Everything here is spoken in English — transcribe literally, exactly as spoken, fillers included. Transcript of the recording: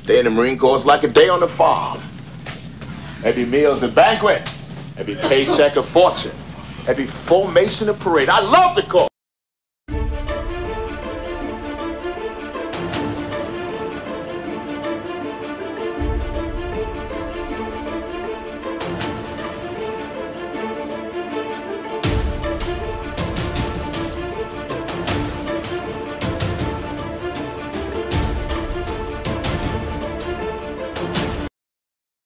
Day in the Marine Corps is like a day on the farm. Every meal's a banquet. Every paycheck a fortune. Every formation a parade. I love the Corps.